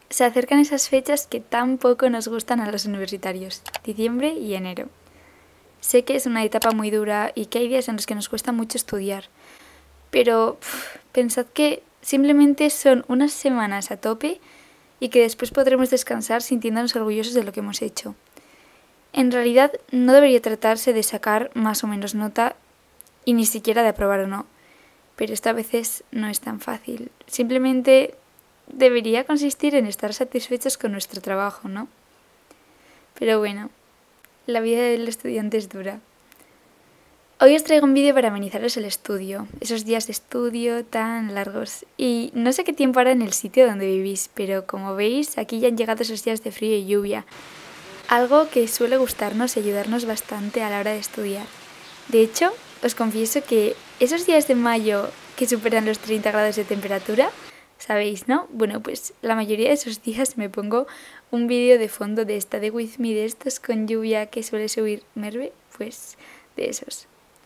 Se acercan esas fechas que tan poco nos gustan a los universitarios, diciembre y enero. Sé que es una etapa muy dura y que hay días en los que nos cuesta mucho estudiar, pero pensad que simplemente son unas semanas a tope y que después podremos descansar sintiéndonos orgullosos de lo que hemos hecho. En realidad no debería tratarse de sacar más o menos nota y ni siquiera de aprobar o no, pero esto a veces no es tan fácil. Simplemente debería consistir en estar satisfechos con nuestro trabajo, ¿no? Pero bueno, la vida del estudiante es dura. Hoy os traigo un vídeo para amenizaros el estudio, esos días de estudio tan largos. Y no sé qué tiempo hará en el sitio donde vivís, pero como veis, aquí ya han llegado esos días de frío y lluvia. Algo que suele gustarnos y ayudarnos bastante a la hora de estudiar. De hecho, os confieso que esos días de mayo que superan los 30 grados de temperatura, ¿sabéis, no? Bueno, pues la mayoría de esos días me pongo un vídeo de fondo de Study With Me, de estos con lluvia que suele subir Merve, pues de esos.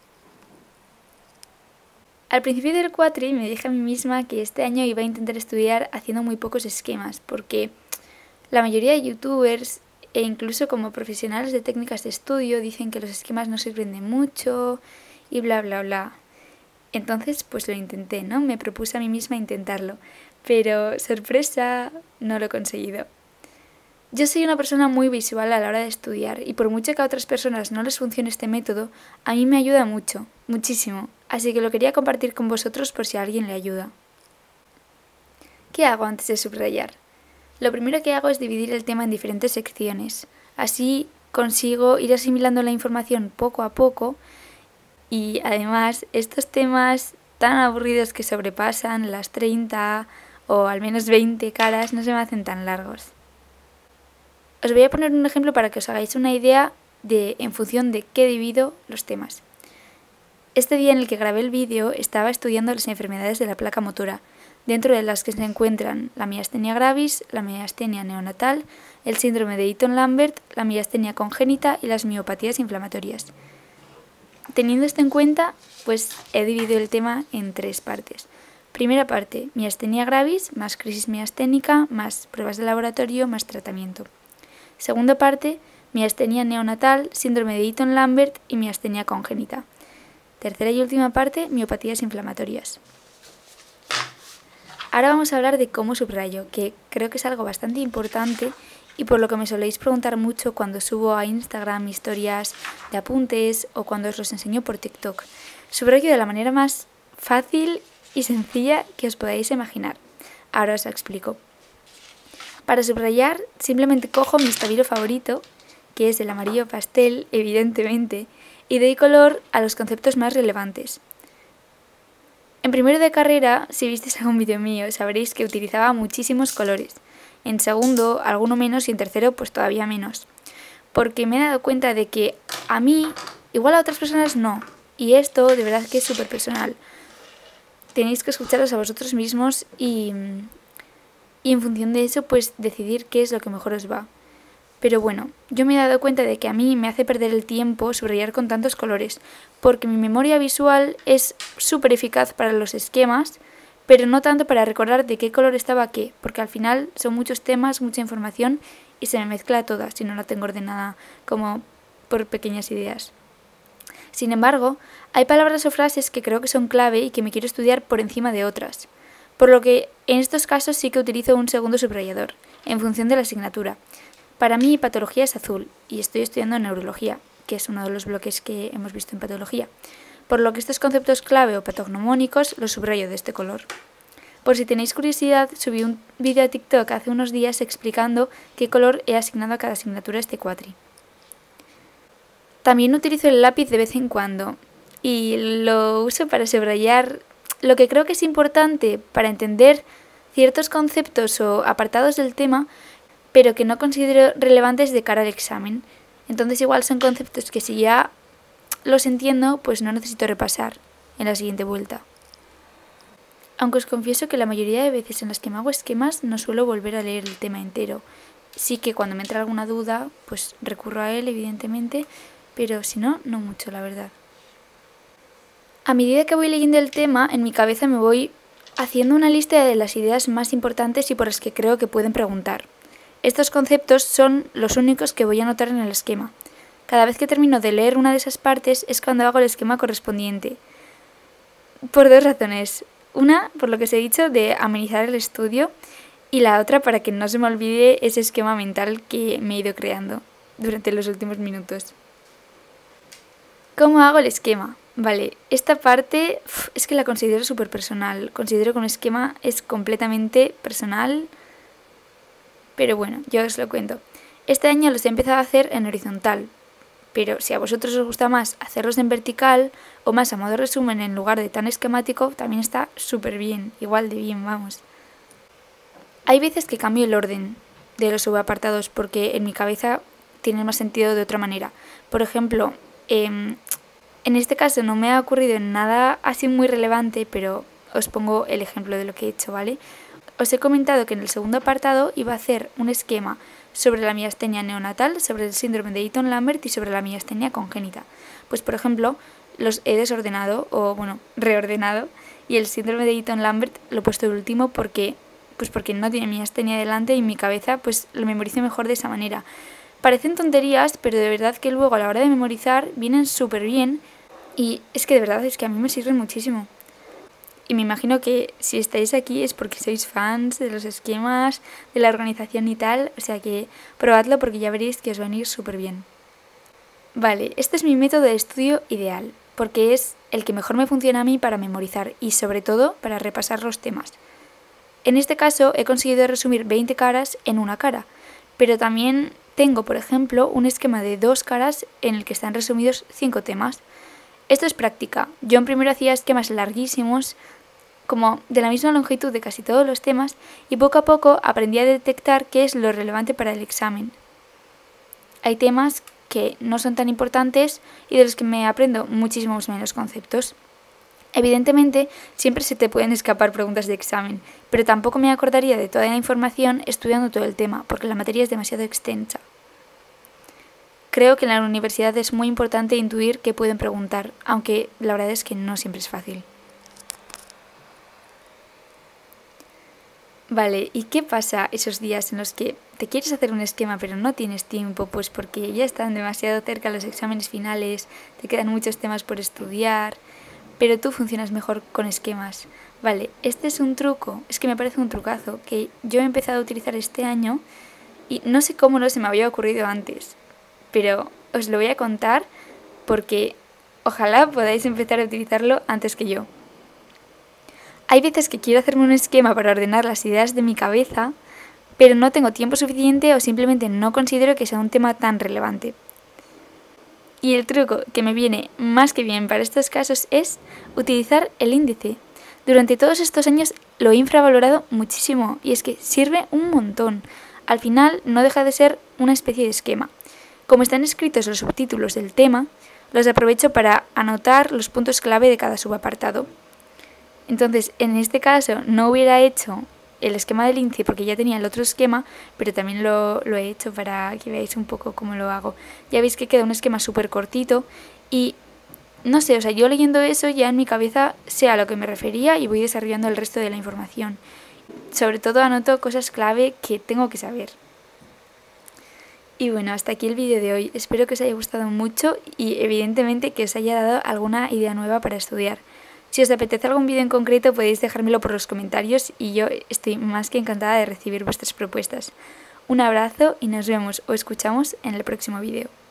Al principio del cuatri me dije a mí misma que este año iba a intentar estudiar haciendo muy pocos esquemas, porque la mayoría de youtubers e incluso como profesionales de técnicas de estudio dicen que los esquemas no sirven de mucho y bla bla bla. Entonces pues lo intenté, ¿no? Me propuse a mí misma intentarlo, pero sorpresa, no lo he conseguido. Yo soy una persona muy visual a la hora de estudiar y por mucho que a otras personas no les funcione este método, a mí me ayuda mucho, muchísimo, así que lo quería compartir con vosotros por si a alguien le ayuda. ¿Qué hago antes de subrayar? Lo primero que hago es dividir el tema en diferentes secciones, así consigo ir asimilando la información poco a poco y además estos temas tan aburridos que sobrepasan las 30 o al menos 20 caras no se me hacen tan largos. Os voy a poner un ejemplo para que os hagáis una idea de en función de qué divido los temas. Este día en el que grabé el vídeo estaba estudiando las enfermedades de la placa motora, dentro de las que se encuentran la miastenia gravis, la miastenia neonatal, el síndrome de Eaton-Lambert, la miastenia congénita y las miopatías inflamatorias. Teniendo esto en cuenta, pues he dividido el tema en 3 partes. Primera parte, miastenia gravis, más crisis miasténica, más pruebas de laboratorio, más tratamiento. Segunda parte, miastenia neonatal, síndrome de Eaton-Lambert y miastenia congénita. Tercera y última parte, miopatías inflamatorias. Ahora vamos a hablar de cómo subrayo, que creo que es algo bastante importante y por lo que me soléis preguntar mucho cuando subo a Instagram historias de apuntes o cuando os los enseño por TikTok. Subrayo de la manera más fácil y sencilla que os podáis imaginar. Ahora os lo explico. Para subrayar, simplemente cojo mi estabilo favorito, que es el amarillo pastel, evidentemente, y doy color a los conceptos más relevantes. En primero de carrera, si visteis algún vídeo mío, sabréis que utilizaba muchísimos colores. En segundo, alguno menos y en tercero, pues todavía menos. Porque me he dado cuenta de que a mí, igual a otras personas no. Y esto de verdad que es súper personal. Tenéis que escucharos a vosotros mismos y en función de eso pues decidir qué es lo que mejor os va. Pero bueno, yo me he dado cuenta de que a mí me hace perder el tiempo subrayar con tantos colores, porque mi memoria visual es súper eficaz para los esquemas, pero no tanto para recordar de qué color estaba qué, porque al final son muchos temas, mucha información y se me mezcla toda si no la tengo ordenada como por pequeñas ideas. Sin embargo, hay palabras o frases que creo que son clave y que me quiero estudiar por encima de otras. Por lo que en estos casos sí que utilizo un segundo subrayador, en función de la asignatura. Para mí patología es azul y estoy estudiando neurología, que es uno de los bloques que hemos visto en patología, por lo que estos conceptos clave o patognomónicos los subrayo de este color. Por si tenéis curiosidad, subí un vídeo a TikTok hace unos días explicando qué color he asignado a cada asignatura este cuatri. También utilizo el lápiz de vez en cuando y lo uso para subrayar lo que creo que es importante para entender ciertos conceptos o apartados del tema, pero que no considero relevantes de cara al examen. Entonces igual son conceptos que si ya los entiendo, pues no necesito repasar en la siguiente vuelta. Aunque os confieso que la mayoría de veces en las que me hago esquemas no suelo volver a leer el tema entero. Sí que cuando me entra alguna duda, pues recurro a él, evidentemente, pero si no, no mucho, la verdad. A medida que voy leyendo el tema, en mi cabeza me voy haciendo una lista de las ideas más importantes y por las que creo que pueden preguntar. Estos conceptos son los únicos que voy a anotar en el esquema. Cada vez que termino de leer una de esas partes es cuando hago el esquema correspondiente. Por dos razones. Una, por lo que os he dicho, de amenizar el estudio, y la otra para que no se me olvide ese esquema mental que me he ido creando durante los últimos minutos. ¿Cómo hago el esquema? Vale, esta parte es que la considero súper personal. Considero que un esquema es completamente personal, pero bueno, yo os lo cuento. Este año los he empezado a hacer en horizontal, pero si a vosotros os gusta más hacerlos en vertical o más a modo resumen en lugar de tan esquemático, también está súper bien, igual de bien, vamos. Hay veces que cambio el orden de los subapartados porque en mi cabeza tiene más sentido de otra manera. Por ejemplo, en este caso no me ha ocurrido nada así muy relevante, pero os pongo el ejemplo de lo que he hecho, ¿vale? Os he comentado que en el segundo apartado iba a hacer un esquema sobre la miastenia neonatal, sobre el síndrome de Eaton-Lambert y sobre la miastenia congénita. Pues por ejemplo, los he desordenado o bueno, reordenado, y el síndrome de Eaton-Lambert lo he puesto de último porque no tiene miastenia delante y mi cabeza pues lo memorizo mejor de esa manera. Parecen tonterías, pero de verdad que luego a la hora de memorizar vienen súper bien y es que de verdad es que a mí me sirven muchísimo. Y me imagino que si estáis aquí es porque sois fans de los esquemas, de la organización y tal, o sea que probadlo porque ya veréis que os va a ir súper bien. Vale, este es mi método de estudio ideal, porque es el que mejor me funciona a mí para memorizar y sobre todo para repasar los temas. En este caso he conseguido resumir 20 caras en una cara, pero también tengo, por ejemplo, un esquema de 2 caras en el que están resumidos 5 temas. Esto es práctica. Yo en primero hacía esquemas larguísimos, como de la misma longitud de casi todos los temas, y poco a poco aprendí a detectar qué es lo relevante para el examen. Hay temas que no son tan importantes y de los que me aprendo muchísimos menos conceptos. Evidentemente, siempre se te pueden escapar preguntas de examen, pero tampoco me acordaría de toda la información estudiando todo el tema, porque la materia es demasiado extensa. Creo que en la universidad es muy importante intuir qué pueden preguntar, aunque la verdad es que no siempre es fácil. Vale, ¿y qué pasa esos días en los que te quieres hacer un esquema pero no tienes tiempo? Pues porque ya están demasiado cerca los exámenes finales, te quedan muchos temas por estudiar, pero tú funcionas mejor con esquemas. Vale, este es un truco, es que me parece un trucazo, que yo he empezado a utilizar este año y no sé cómo no se me había ocurrido antes, pero os lo voy a contar porque ojalá podáis empezar a utilizarlo antes que yo. Hay veces que quiero hacerme un esquema para ordenar las ideas de mi cabeza, pero no tengo tiempo suficiente o simplemente no considero que sea un tema tan relevante. Y el truco que me viene más que bien para estos casos es utilizar el índice. Durante todos estos años lo he infravalorado muchísimo y es que sirve un montón. Al final no deja de ser una especie de esquema. Como están escritos los subtítulos del tema, los aprovecho para anotar los puntos clave de cada subapartado. Entonces, en este caso no hubiera hecho el esquema del índice porque ya tenía el otro esquema, pero también lo he hecho para que veáis un poco cómo lo hago. Ya veis que queda un esquema súper cortito y no sé, o sea, yo leyendo eso ya en mi cabeza sé a lo que me refería y voy desarrollando el resto de la información. Sobre todo anoto cosas clave que tengo que saber. Y bueno, hasta aquí el vídeo de hoy. Espero que os haya gustado mucho y evidentemente que os haya dado alguna idea nueva para estudiar. Si os apetece algún vídeo en concreto podéis dejármelo por los comentarios y yo estoy más que encantada de recibir vuestras propuestas. Un abrazo y nos vemos o escuchamos en el próximo vídeo.